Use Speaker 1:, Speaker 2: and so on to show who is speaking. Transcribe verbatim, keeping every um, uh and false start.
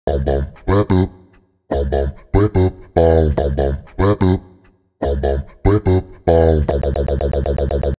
Speaker 1: bom bom whip up, bom bom whip up, bom bom bom whip up, bom bom whip up, bom bom bom bom bom bom bom bom.